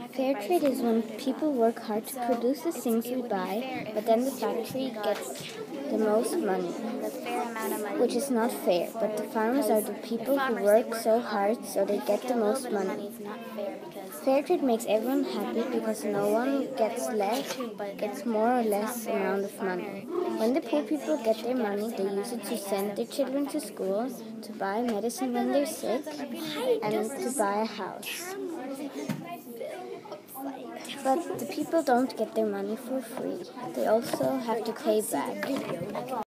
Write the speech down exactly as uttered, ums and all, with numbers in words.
Fair trade is when people work hard to produce the things we buy, but then the factory gets the most money, which is not fair. But the farmers are the people who work so hard, so they get the most money. Fair trade makes everyone happy because no one gets less, gets more or less amount of money. When the poor people get their money, they use it to send their children to school, to buy medicine when they're sick, and to buy a house. But the people don't get their money for free. They also have to pay back.